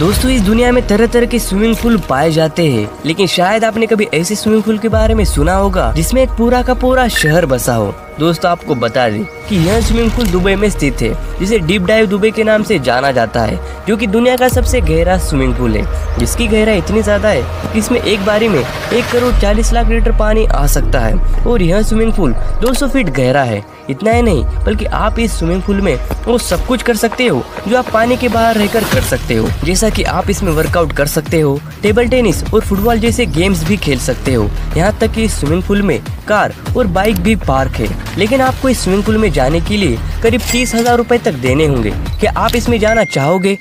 दोस्तों इस दुनिया में तरह तरह के स्विमिंग पूल पाए जाते हैं, लेकिन शायद आपने कभी ऐसे स्विमिंग पूल के बारे में सुना होगा जिसमें एक पूरा का पूरा शहर बसा हो। दोस्तों आपको बता दें कि यह स्विमिंग पूल दुबई में स्थित है, जिसे डीप डाइव दुबई के नाम से जाना जाता है, जो कि दुनिया का सबसे गहरा स्विमिंग पूल है, जिसकी गहराई इतनी ज्यादा है कि इसमें एक बारी में 1 करोड़ 40 लाख लीटर पानी आ सकता है। और यह स्विमिंग पूल 200 फीट गहरा है। इतना ही नहीं, बल्कि आप इस स्विमिंग पूल में वो सब कुछ कर सकते हो जो आप पानी के बाहर रहकर कर सकते हो, जैसा कि आप इसमें वर्कआउट कर सकते हो, टेबल टेनिस और फुटबॉल जैसे गेम्स भी खेल सकते हो। यहाँ तक कि इस स्विमिंग पूल में कार और बाइक भी पार्क है। लेकिन आपको इस स्विमिंग पूल में जाने के लिए करीब 30,000 रुपए तक देने होंगे। क्या आप इसमें जाना चाहोगे?